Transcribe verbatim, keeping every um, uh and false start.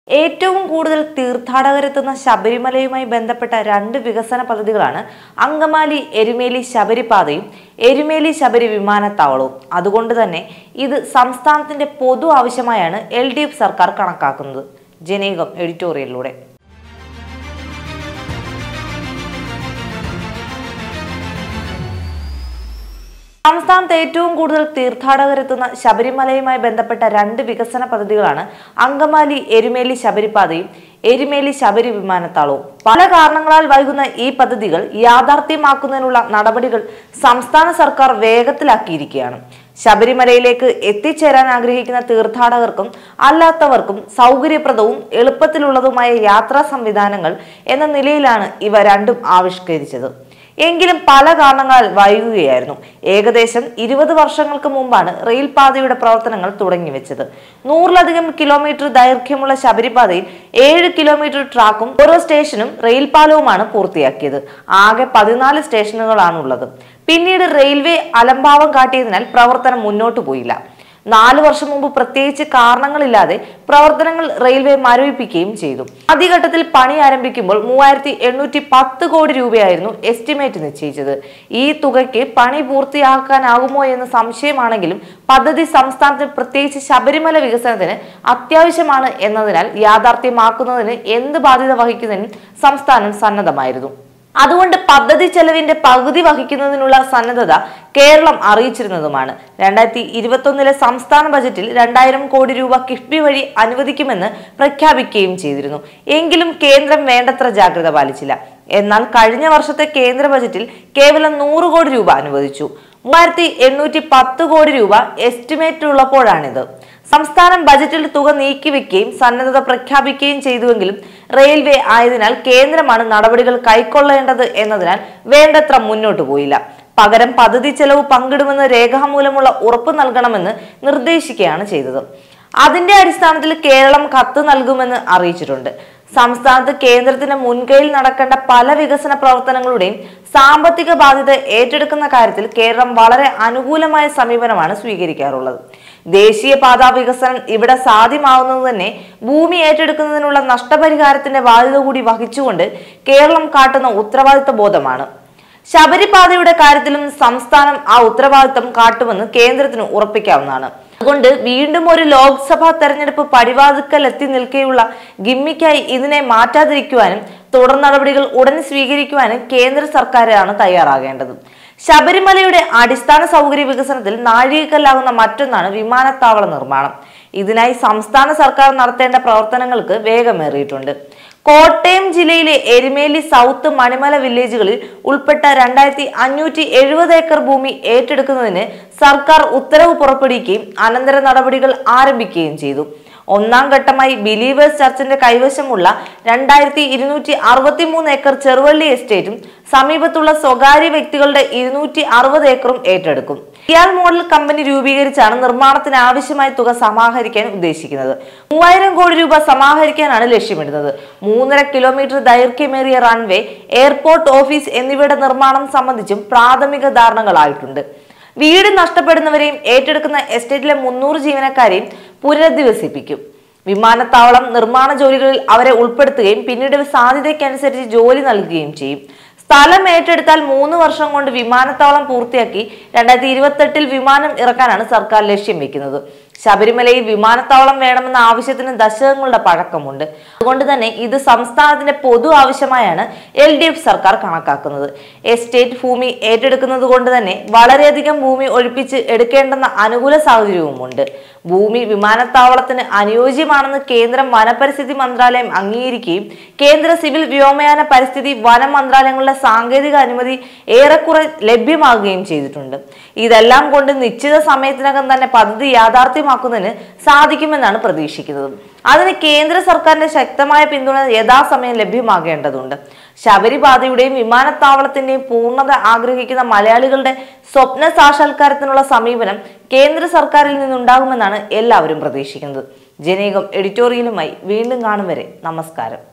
ഏറ്റവും കൂടുതൽ തീർത്ഥാടകരെത്തുന്ന ശബരിമലയുമായി ബന്ധപ്പെട്ട രണ്ട് വികസന പദ്ധതികളാണ് അങ്കമാലി എരുമേലി ശബരിപാതയും എരുമേലി ശബരി വിമാനത്താവളവും. അതുകൊണ്ട് തന്നെ ഇത് സംസ്ഥാനത്തിന്റെ പൊതു ആവശ്യമായാണ് എൽ ഡി എഫ് സർക്കാർ കണക്കാക്കുന്നത്. ജനീകം എഡിറ്റോറിയലിലൂടെ സംസ്ഥാനത്ത് ഏറ്റവും കൂടുതൽ തീർത്ഥാടകരെത്തുന്ന ശബരിമലയുമായി ബന്ധപ്പെട്ട രണ്ട് വികസന പദ്ധതികളാണ് അങ്കമാലി എരുമേലി ശബരിപാതയും എരുമേലി ശബരി വിമാനത്താവളവും. പല കാരണങ്ങളാൽ വൈകുന്ന ഈ പദ്ധതികൾ യാഥാർത്ഥ്യമാക്കുന്നതിനുള്ള നടപടികൾ സംസ്ഥാന സർക്കാർ വേഗത്തിലാക്കിയിരിക്കുകയാണ്. ശബരിമലയിലേക്ക് എത്തിച്ചേരാൻ ആഗ്രഹിക്കുന്ന തീർത്ഥാടകർക്കും അല്ലാത്തവർക്കും സൗകര്യപ്രദവും എളുപ്പത്തിലുള്ളതുമായ യാത്രാ സംവിധാനങ്ങൾ എന്ന നിലയിലാണ് ഇവ രണ്ടും ആവിഷ്കരിച്ചത്. എങ്കിലും പല കാരണങ്ങളാൽ വൈകുകയായിരുന്നു. ഏകദേശം ഇരുപത് വർഷങ്ങൾക്ക് മുമ്പാണ് റെയിൽപാതയുടെ പ്രവർത്തനങ്ങൾ തുടങ്ങിവെച്ചത്. നൂറിലധികം കിലോമീറ്റർ ദൈർഘ്യമുള്ള ശബരിപാതയിൽ ഏഴ് കിലോമീറ്റർ ട്രാക്കും ഓരോ സ്റ്റേഷനും റെയിൽപാലവുമാണ് പൂർത്തിയാക്കിയത്. ആകെ പതിനാല് സ്റ്റേഷനുകളാണുള്ളത്. പിന്നീട് റെയിൽവേ അലംഭാവം കാട്ടിയതിനാൽ പ്രവർത്തനം മുന്നോട്ടു പോയില്ല. നാല് വർഷം മുമ്പ് പ്രത്യേകിച്ച് കാരണങ്ങളില്ലാതെ പ്രവർത്തനങ്ങൾ റെയിൽവേ മരവിപ്പിക്കുകയും ചെയ്തു. ആദ്യഘട്ടത്തിൽ പണി ആരംഭിക്കുമ്പോൾ മൂവായിരത്തി എണ്ണൂറ്റി പത്ത് കോടി രൂപയായിരുന്നു എസ്റ്റിമേറ്റ് നിശ്ചയിച്ചത്. ഈ തുകയ്ക്ക് പണി പൂർത്തിയാക്കാനാകുമോ എന്ന് സംശയമാണെങ്കിലും പദ്ധതി സംസ്ഥാനത്തിന് പ്രത്യേകിച്ച് ശബരിമല വികസനത്തിന് അത്യാവശ്യമാണ് എന്നതിനാൽ യാഥാർത്ഥ്യമാക്കുന്നതിന് എന്ത് ബാധ്യത വഹിക്കുന്നതിനും സംസ്ഥാനം സന്നദ്ധമായിരുന്നു. അതുകൊണ്ട് പദ്ധതി ചെലവിന്റെ പകുതി വഹിക്കുന്നതിനുള്ള സന്നദ്ധത കേരളം അറിയിച്ചിരുന്നതുമാണ്. രണ്ടായിരത്തി ഇരുപത്തി ഒന്നിലെ സംസ്ഥാന ബജറ്റിൽ രണ്ടായിരം കോടി രൂപ കിഫ്ബി വഴി അനുവദിക്കുമെന്ന് പ്രഖ്യാപിക്കുകയും ചെയ്തിരുന്നു. എങ്കിലും കേന്ദ്രം വേണ്ടത്ര ജാഗ്രത പാലിച്ചില്ല. എന്നാൽ കഴിഞ്ഞ വർഷത്തെ കേന്ദ്ര ബജറ്റിൽ കേവലം നൂറ് കോടി രൂപ അനുവദിച്ചു. മൂവായിരത്തി എണ്ണൂറ്റി പത്ത് കോടി രൂപ എസ്റ്റിമേറ്റ് ഉള്ളപ്പോഴാണിത്. സംസ്ഥാനം ബജറ്റിൽ തുക നീക്കിവെക്കുകയും സന്നദ്ധത പ്രഖ്യാപിക്കുകയും ചെയ്തുവെങ്കിലും റെയിൽവേ ആയതിനാൽ കേന്ദ്രമാണ് നടപടികൾ കൈക്കൊള്ളേണ്ടത് എന്നതിനാൽ വേണ്ടത്ര മുന്നോട്ടു പോയില്ല. പകരം പദ്ധതി ചെലവ് പങ്കിടുമെന്ന് രേഖാമൂലമുള്ള ഉറപ്പ് നൽകണമെന്ന് നിർദ്ദേശിക്കുകയാണ് ചെയ്തത്. അതിന്റെ അടിസ്ഥാനത്തിൽ കേരളം കത്ത് നൽകുമെന്ന് അറിയിച്ചിട്ടുണ്ട്. സംസ്ഥാനത്ത് കേന്ദ്രത്തിന്റെ മുൻകൈയിൽ നടക്കേണ്ട പല വികസന പ്രവർത്തനങ്ങളുടെയും സാമ്പത്തിക ബാധ്യത ഏറ്റെടുക്കുന്ന കാര്യത്തിൽ കേരളം വളരെ അനുകൂലമായ സമീപനമാണ് സ്വീകരിക്കാറുള്ളത്. ദേശീയപാതാ വികസനം ഇവിടെ സാധ്യമാവുന്നത് തന്നെ ഭൂമി ഏറ്റെടുക്കുന്നതിനുള്ള നഷ്ടപരിഹാരത്തിന്റെ ബാധ്യത കൂടി വഹിച്ചുകൊണ്ട് കേരളം കാട്ടുന്ന ഉത്തരവാദിത്വ ബോധമാണ്. ശബരിപാതയുടെ കാര്യത്തിലും സംസ്ഥാനം ആ ഉത്തരവാദിത്വം കാട്ടുമെന്ന് കേന്ദ്രത്തിന് ഉറപ്പിക്കാവുന്നതാണ്. അതുകൊണ്ട് വീണ്ടും ഒരു ലോക്സഭാ തെരഞ്ഞെടുപ്പ് പടിവാതിക്കൽ എത്തി നിൽക്കെയുള്ള ഗിമ്മിക്കായി ഇതിനെ മാറ്റാതിരിക്കുവാനും തുടർ നടപടികൾ ഉടൻ സ്വീകരിക്കുവാനും കേന്ദ്ര സർക്കാരാണ് തയ്യാറാകേണ്ടത്. ശബരിമലയുടെ അടിസ്ഥാന സൗകര്യ വികസനത്തിൽ നാഴികക്കല്ലാകുന്ന മറ്റൊന്നാണ് വിമാനത്താവള നിർമ്മാണം. ഇതിനായി സംസ്ഥാന സർക്കാർ നടത്തേണ്ട പ്രവർത്തനങ്ങൾക്ക് വേഗമേറിയിട്ടുണ്ട്. കോട്ടയം ജില്ലയിലെ എരുമേലി സൗത്ത് മണിമല വില്ലേജുകളിൽ ഉൾപ്പെട്ട രണ്ടായിരത്തി അഞ്ഞൂറ്റി എഴുപത് ഏക്കർ ഭൂമി ഏറ്റെടുക്കുന്നതിന് സർക്കാർ ഉത്തരവ് പുറപ്പെടുവിക്കുകയും അനന്തര നടപടികൾ ആരംഭിക്കുകയും ചെയ്തു. ഒന്നാം ഘട്ടമായി ബിലീവേഴ്സ് ചർച്ചിന്റെ കൈവശമുള്ള രണ്ടായിരത്തി ഇരുന്നൂറ്റി അറുപത്തി മൂന്ന് ഏക്കർ ചെറുവള്ളി എസ്റ്റേറ്റും സമീപത്തുള്ള സ്വകാര്യ വ്യക്തികളുടെ ഇരുന്നൂറ്റി അറുപത് ഏക്കറും ഏറ്റെടുക്കും. കിയാൽ മോഡൽ കമ്പനി രൂപീകരിച്ചാണ് നിർമ്മാണത്തിന് ആവശ്യമായ തുക സമാഹരിക്കാൻ ഉദ്ദേശിക്കുന്നത്. മൂവായിരം കോടി രൂപ സമാഹരിക്കാനാണ് ലക്ഷ്യമിടുന്നത്. മൂന്നര കിലോമീറ്റർ ദൈർഘ്യമേറിയ റൺവേ, എയർപോർട്ട് ഓഫീസ് എന്നിവയുടെ നിർമ്മാണം സംബന്ധിച്ചും പ്രാഥമിക ധാരണകളായിട്ടുണ്ട്. വീട് നഷ്ടപ്പെടുന്നവരെയും ഏറ്റെടുക്കുന്ന എസ്റ്റേറ്റിലെ മുന്നൂറ് ജീവനക്കാരെയും പുനരധിവസിപ്പിക്കും. വിമാനത്താവളം നിർമ്മാണ ജോലികളിൽ അവരെ ഉൾപ്പെടുത്തുകയും പിന്നീട് സാധ്യതയ്ക്കനുസരിച്ച് ജോലി നൽകുകയും ചെയ്യും. സ്ഥലം ഏറ്റെടുത്താൽ മൂന്ന് വർഷം കൊണ്ട് വിമാനത്താവളം പൂർത്തിയാക്കി രണ്ടായിരത്തി ഇരുപത്തി എട്ടിൽ വിമാനം ഇറക്കാനാണ് സർക്കാർ ലക്ഷ്യം വെക്കുന്നത്. ശബരിമലയിൽ വിമാനത്താവളം വേണമെന്ന ആവശ്യത്തിന് ദശകങ്ങളുടെ പഴക്കമുണ്ട്. അതുകൊണ്ട് തന്നെ ഇത് സംസ്ഥാനത്തിന്റെ പൊതു ആവശ്യമായാണ് എൽ ഡി എഫ് സർക്കാർ കണക്കാക്കുന്നത്. എസ്റ്റേറ്റ് ഭൂമി ഏറ്റെടുക്കുന്നത് കൊണ്ട് തന്നെ വളരെയധികം ഭൂമി ഒഴിപ്പിച്ച് എടുക്കേണ്ടെന്ന അനുകൂല സാഹചര്യവുമുണ്ട്. ഭൂമി വിമാനത്താവളത്തിന് അനുയോജ്യമാണെന്ന് കേന്ദ്രം വനപരിസ്ഥിതി മന്ത്രാലയം അംഗീകരിക്കുകയും കേന്ദ്ര സിവിൽ വ്യോമയാന പരിസ്ഥിതി വന മന്ത്രാലയങ്ങളുടെ സാങ്കേതിക അനുമതി ഏറെക്കുറെ ലഭ്യമാകുകയും ചെയ്തിട്ടുണ്ട്. ഇതെല്ലാം കൊണ്ട് നിശ്ചിത സമയത്തിനകം തന്നെ പദ്ധതി യാഥാർത്ഥ്യമാക്കുന്നതിന് സാധിക്കുമെന്നാണ് പ്രതീക്ഷിക്കുന്നത്. അതിന് കേന്ദ്ര സർക്കാരിന്റെ ശക്തമായ പിന്തുണ യഥാസമയം ലഭ്യമാകേണ്ടതുണ്ട്. ശബരിപാതയുടെയും വിമാനത്താവളത്തിന്റെയും പൂർണ്ണത ആഗ്രഹിക്കുന്ന മലയാളികളുടെ സ്വപ്ന സാക്ഷാത്കാരത്തിനുള്ള സമീപനം കേന്ദ്ര സർക്കാരിൽ നിന്നുണ്ടാകുമെന്നാണ് എല്ലാവരും പ്രതീക്ഷിക്കുന്നത്. ജനീകം എഡിറ്റോറിയലുമായി വീണ്ടും കാണും വരെ നമസ്കാരം.